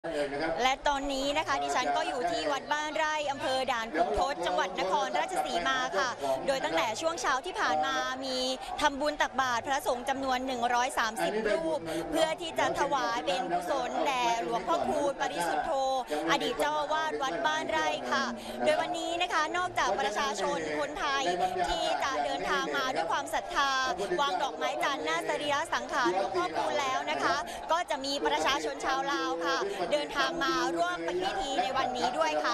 และตอนนี้นะคะดิฉันก็อยู่ที่วัดบ้านไร่อำเภอด่านขุนทดจังหวัดนครราชสีมาค่ะโดยตั้งแต่ช่วงเช้าที่ผ่านมามีทำบุญตักบาตรพระสงฆ์จำนวน130รูปเพื่อที่จะถวายเป็นกุศลแด่หลวงพ่อคูณปริสุทธโธอดีตเจ้าอาวาสวัดบ้านไร่ค่ะโดยวันนี้นะคะนอกจากประชาชนคนไทยที่จะเดินทางมาด้วยความศรัทธาวางดอกไม้จันทร์หน้าสรีระสังขารหลวงพ่อคูณแล้วนะคะก็จะมีประชาชนชาวลาวค่ะเดินทางมาร่วมพิธีในวันนี้ด้วยค่ะ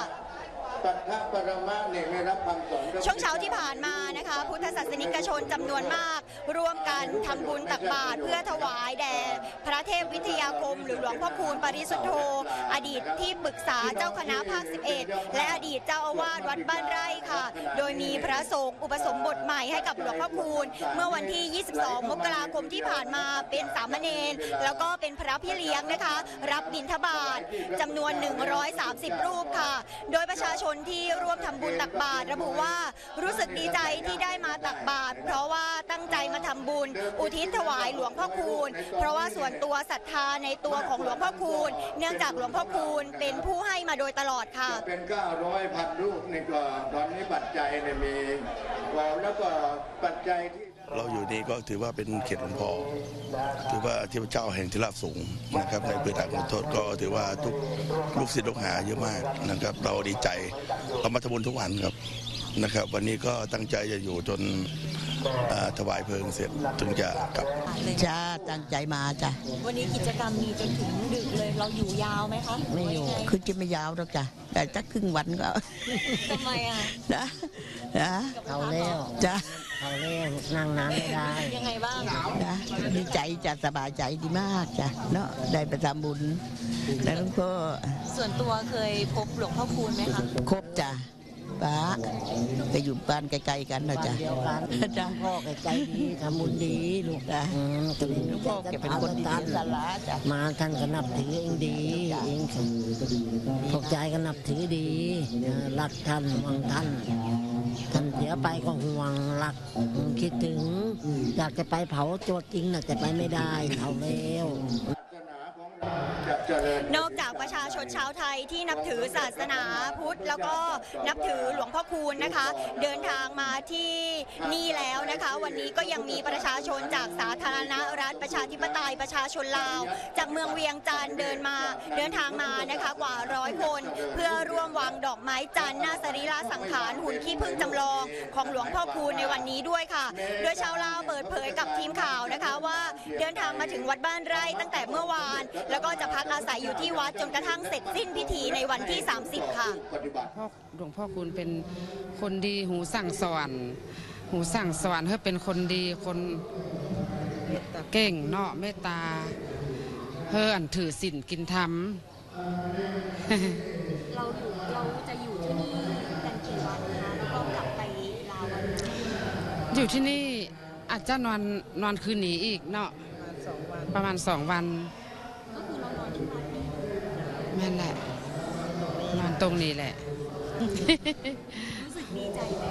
ช่วงเช้าที่ผ่านมานะคะพุทธศาสนิกชนจำนวนมากร่วมกันทำบุญตักบาตรเพื่อถวายแด่พระเทพวิทยาคมหรือหลวงพ่อคูณปริสุทธโธอดีตที่ปรึกษาเจ้าคณะภาค 11และอดีตเจ้าอาวาสวัดบ้านไร่ค่ะโดยมีพระสงฆ์อุปสมบทใหม่ให้กับหลวงพ่อคูณเมื่อวันที่ 22 มกราคมที่ผ่านมาเป็นสามเณรแล้วก็เป็นพระพี่เลี้ยงนะคะรับบิณฑบาตจำนวน130รูปค่ะโดยประชาชนที่ร่วมทำบุญตักบาตรระบุว่ารู้สึกดีใจที่ได้มาตักบาตรเพราะว่าตั้งใจมาทำบุญอุทิศถวายหลวงพ่อคูณเพราะว่าส่วนตัวศรัทธาในตัวของหลวงพ่อคูณเนื่องจากหลวงพ่อคูณเป็นผู้ให้มาโดยตลอดค่ะเป็น900,000รูปในกรอบตอนนี้ปัจจัยเนี่ยมีแล้วก็ปัจจัยที่เราอยู่นี่ก็ถือว่าเป็นเขตหลวงพ่อถือว่าเทพเจ้าแห่งที่ราบสูงนะครับในพื้นที่ของโทษก็ถือว่าทุกลูกศิษย์ลูกหาเยอะมากนะครับเราดีใจเรามาทำบุญทุกวันครับนะครับวันนี้ก็ตั้งใจจะอยู่จนถวายเพลิงเสร็จถึงจะกลับจ้าตั้งใจมาจ้ะวันนี้กิจกรรมมีจนถึงดึกเลยเราอยู่ยาวไหมคะไม่อยู่คือจะไม่ยาวหรอกจ้ะแต่สักครึ่งวันก็ทำไมอ่ะนะเอาแล้วจ้ะเอาแล้วนั่งน้ำไม่ได้ยังไงบ้างนะดีใจจะสบายใจดีมากจ้ะเนาะได้ไปทำบุญแล้วก็ส่วนตัวเคยพบหลวงพ่อคูณไหมคะครบจ้ะป้าก็อยู่บ้านไกลๆกันนะจ๊ะจ้าพ่อไกลๆดีทำบุญดีลูกจ้ะพ่อแกเป็นคนดีสาระจ้ะมาท่านก็นับถือเองดีเองพวกใจก็นับถือดีรักท่านหวังท่านเสียไปก็ห่วงรักคิดถึงอยากจะไปเผาตัวจริงน่ะแต่ไปไม่ได้เอาแล้วนอกจากประชาชนชาวไทยที่นับถือศาสนาพุทธแล้วก็นับถือหลวงพ่อคูณนะคะเดินทางมาที่นี่แล้วนะคะวันนี้ก็ยังมีประชาชนจากสาธารณรัฐประชาธิปไตยประชาชนลาวจากเมืองเวียงจันทร์เดินทางมานะคะกว่า100คนเพื่อร่วมวางดอกไม้จันทร์หน้าสรีระสังขารหุ่นขี้ผึ้งจำลองของหลวงพ่อคูณในวันนี้ด้วยค่ะโดยชาวลาวเปิดเผยกับทีมข่าวนะคะว่าเดินทางมาถึงวัดบ้านไร่ตั้งแต่เมื่อวานแล้วก็จะพักอาศัยอยู่ที่วัดจนกระทั่งเสร็จสิ้นพิธีในวันที่30ค่ะหลวงพ่อคูณเป็นคนดีหูสั่งสวรรค์เฮ้เป็นคนดีคนเก่งเนาะเมตตาเฮ้อันถือศีลกินธรรมเราจะอยู่ที่นี่กันกี่วันคะแล้วก็กลับไปลาวอยู่ที่นี่อาจจะนอนคืนนี้อีกเนาะประมาณ2 วันก็คือเรานอนที่วัดนี้แม่นแหละนอนตรงนี้แหละรู้สึกดีใจไหม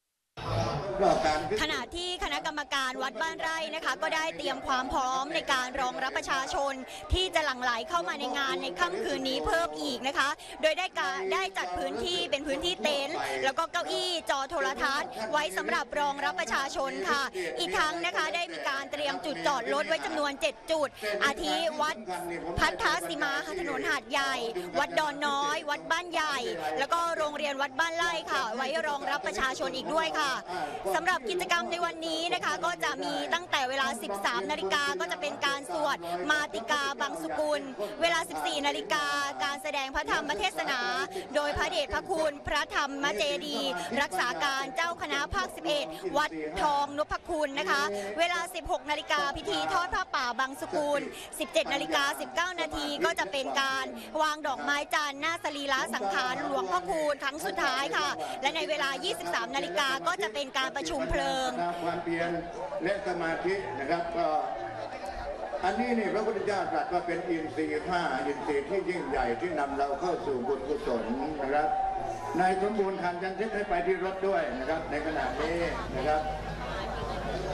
ขณะที่คณะกรรมการวัดบ้านไร่นะคะก็ได้เตรียมความพร้อมในการรองรับประชาชนที่จะหลั่งไหลเข้ามาในงานในค่ำคืนนี้เพิ่มอีกนะคะโดยได้จัดพื้นที่เป็นพื้นที่เต็นท์แล้วก็เก้าอี้จอโทรทัศน์ไว้สำหรับรองรับประชาชนค่ะอีกทั้งนะคะได้มีการเตรียมจุดจอดรถไว้จำนวน7จุดอาทิวัดพัทธสิมาถนนหาดใหญ่วัดดอนน้อยวัดบ้านใหญ่แล้วก็โรงเรียนวัดบ้านไร่ค่ะไว้รองรับประชาชนอีกด้วยค่ะสำหรับกิจกรรมในวันนี้นะคะก็จะมีตั้งแต่เวลา 13 นาฬิกาก็จะเป็นการสวดมาติกาบางสกุลเวลา 14 นาฬิกาการแสดงพระธรรมเทศนาโดยพระเดชพระคุณพระธรรมเจดีย์รักษาการเจ้าคณะภาค 11 วัดทองนพคุณนะคะเวลา 16 นาฬิกาพิธีทอดผ้าป่าบางสกุล 17 นาฬิกา 19 นาทีก็จะเป็นการวางดอกไม้จันทร์หน้าสรีระสังขารหลวงพ่อคูณครั้งสุดท้ายค่ะและในเวลา 23 นาฬิกาก็จะเป็นการประชุมเพลิงความเพียรและสมาธินะครับก็อันนี้นี่พระพุทธเจ้าตรัสว่าเป็นอินทรีย์5อินทรีย์ที่ยิ่งใหญ่ที่นำเราเข้าสู่บุญกุศลนะครับนายสมบูรณ์ทันจันทร์ให้ไปที่รถด้วยนะครับในขณะนี้นะครับ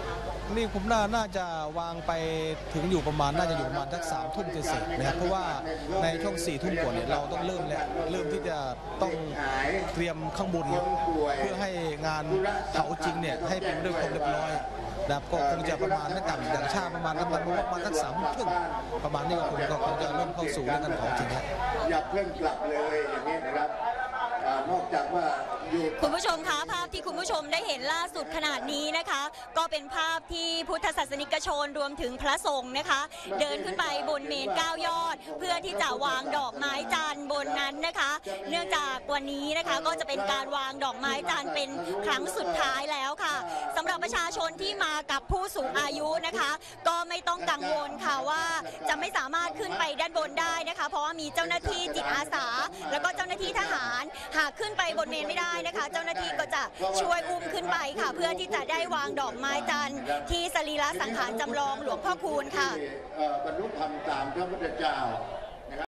นี่ผมน่าจะวางไปถึงอยู่ประมาณน่าจะอยู่ประมาณสัก3 ทุ่มเศษนะครับเพราะว่าในช่วง4 ทุ่มกว่าเนี่ยเราต้องเริ่มที่จะต้องเตรียมข้างบนเพื่อให้งานเผาจริงเนี่ยให้เป็นด้วยความเรียบร้อยนะครับก็คงจะประมาณไม่ต่ำอย่างช้าประมาณประมาณสัก3 ทุ่มครึ่งประมาณนี้ก็คงจะเริ่มเข้าสู่เรื่องการเผาจริงแล้วอย่าเพิ่งกลับเลยอย่างนี้นะครับนอกจากว่าคุณผู้ชมคะภาพที่คุณผู้ชมได้เห็นล่าสุดขนาดนี้นะคะก็เป็นภาพที่พุทธศาสนิกชนรวมถึงพระสงฆ์นะคะเดินขึ้นไปบนเมรุ 9 ยอดเพื่อที่จะวางดอกไม้จันทร์บนนั้นนะคะเนื่องจากวันนี้นะคะก็จะเป็นการวางดอกไม้จันทร์เป็นครั้งสุดท้ายแล้วค่ะสำหรับประชาชนที่มากับผู้สูงอายุนะคะก็ไม่ต้องกังวลค่ะว่าจะไม่สามารถขึ้นไปด้านบนได้นะคะเพราะว่ามีเจ้าหน้าที่จิตอาสาแล้วก็เจ้าหน้าที่ทหารหากขึ้นไปบนเมรุไม่ได้นะคะเจ้าหน้าที่ก็จะช่วยอุ้มขึ้นไปค่ะเพื่อที่จะได้วางดอกไม้จันทร์ที่สรีระสังขารจำลองหลวงพ่อคูณค่ะบรรลุธรรมตามพระพุทธเจ้า